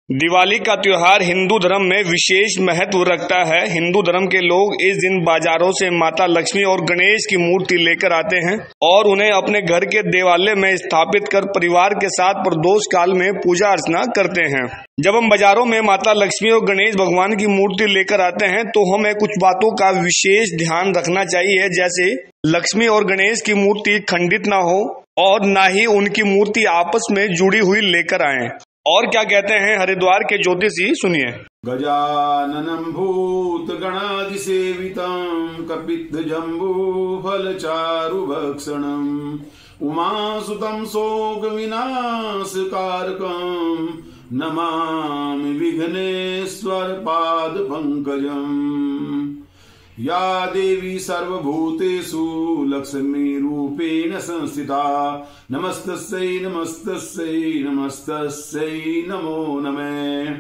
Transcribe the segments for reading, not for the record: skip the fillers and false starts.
दिवाली का त्योहार हिंदू धर्म में विशेष महत्व रखता है। हिंदू धर्म के लोग इस दिन बाजारों से माता लक्ष्मी और गणेश की मूर्ति लेकर आते हैं और उन्हें अपने घर के देवालय में स्थापित कर परिवार के साथ प्रदोष काल में पूजा अर्चना करते हैं। जब हम बाजारों में माता लक्ष्मी और गणेश भगवान की मूर्ति लेकर आते हैं तो हमें कुछ बातों का विशेष ध्यान रखना चाहिए, जैसे लक्ष्मी और गणेश की मूर्ति खंडित ना हो और ना ही उनकी मूर्ति आपस में जुड़ी हुई लेकर आए। और क्या कहते हैं हरिद्वार के ज्योतिषी, सुनिए। गजाननं भूत गणादि सेवितं कपित्थ जम्बू फल चारु भक्षणं उमासुतं शोक विनाश कारकं नमामि विघ्नेश्वर पाद पंकजम्। या देवी सर्वभूतेषु लक्ष्मी रूपेण संस्थिता नमस्तस्यै नमस्तस्यै नमस्तस्यै नमो नमः।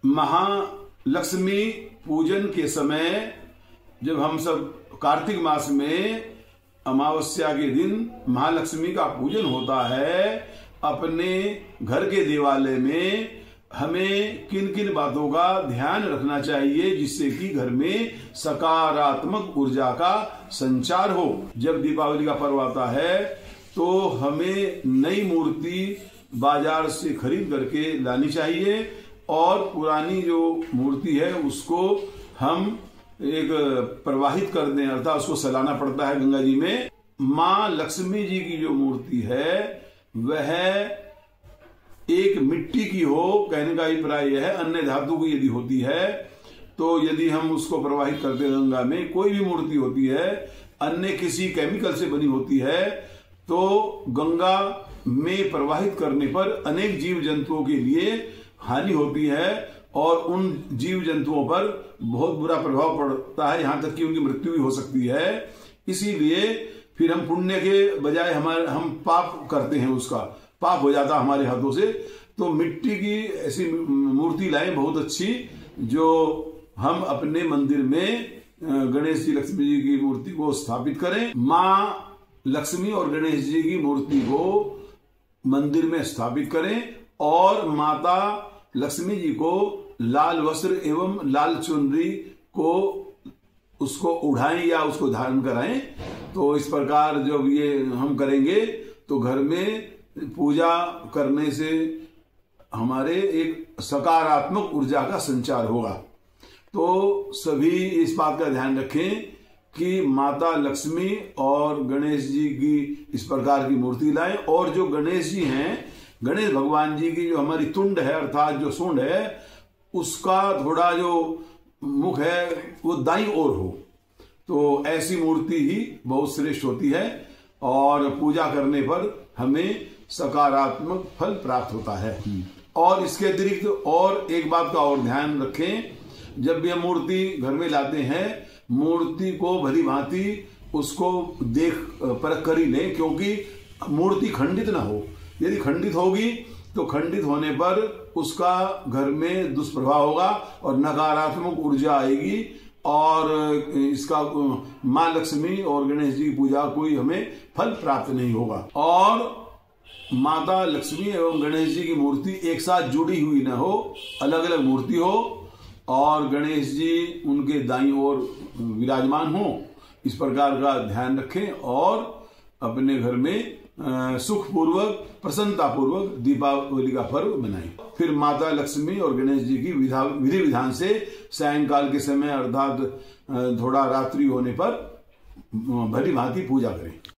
महालक्ष्मी पूजन के समय जब हम सब कार्तिक मास में अमावस्या के दिन महालक्ष्मी का पूजन होता है, अपने घर के देवालय में हमें किन किन बातों का ध्यान रखना चाहिए जिससे कि घर में सकारात्मक ऊर्जा का संचार हो। जब दीपावली का पर्व आता है तो हमें नई मूर्ति बाजार से खरीद करके लानी चाहिए और पुरानी जो मूर्ति है उसको हम एक प्रवाहित कर दें, अर्थात उसको सलाना पड़ता है गंगा जी में। माँ लक्ष्मी जी की जो मूर्ति है वह एक मिट्टी की हो, कहने का अभिप्राय यह है। अन्य धातु की यदि होती है तो यदि हम उसको प्रवाहित करते हैं गंगा में, कोई भी मूर्ति होती है अन्य किसी केमिकल से बनी होती है तो गंगा में प्रवाहित करने पर अनेक जीव जंतुओं के लिए हानि होती है और उन जीव जंतुओं पर बहुत बुरा प्रभाव पड़ता है, यहाँ तक कि उनकी मृत्यु भी हो सकती है। इसीलिए फिर हम पुण्य के बजाय हम पाप करते हैं, उसका पाप हो जाता हमारे हाथों से। तो मिट्टी की ऐसी मूर्ति लाएं बहुत अच्छी, जो हम अपने मंदिर में गणेश जी लक्ष्मी जी की मूर्ति को स्थापित करें। माँ लक्ष्मी और गणेश जी की मूर्ति को मंदिर में स्थापित करें और माता लक्ष्मी जी को लाल वस्त्र एवं लाल चुनरी को उसको उड़ाएं या उसको धारण कराएं। तो इस प्रकार जब ये हम करेंगे तो घर में पूजा करने से हमारे एक सकारात्मक ऊर्जा का संचार होगा। तो सभी इस बात का ध्यान रखें कि माता लक्ष्मी और गणेश जी की इस प्रकार की मूर्ति लाएं। और जो गणेश जी हैं, गणेश भगवान जी की जो हमारी तुंड है अर्थात जो सूंड है, उसका थोड़ा जो मुख है वो दाईं ओर हो, तो ऐसी मूर्ति ही बहुत श्रेष्ठ होती है और पूजा करने पर हमें सकारात्मक फल प्राप्त होता है। और इसके अतिरिक्त और एक बात का और ध्यान रखें, जब भी हम मूर्ति घर में लाते हैं मूर्ति को भली भांति उसको देख परख कर ही लें, क्योंकि मूर्ति खंडित ना हो। यदि खंडित होगी तो खंडित होने पर उसका घर में दुष्प्रभाव होगा और नकारात्मक ऊर्जा आएगी और इसका माँ लक्ष्मी और गणेश जी की पूजा कोई हमें फल प्राप्त नहीं होगा। और माता लक्ष्मी एवं गणेश जी की मूर्ति एक साथ जुड़ी हुई न हो, अलग अलग मूर्ति हो और गणेश जी उनके दाईं ओर विराजमान हो, इस प्रकार का ध्यान रखें और अपने घर में सुखपूर्वक प्रसन्नता पूर्वक दीपावली का पर्व मनाएं। फिर माता लक्ष्मी और गणेश जी की विधि विधान से सायंकाल के समय अर्थात थोड़ा रात्रि होने पर भली भांति पूजा करें।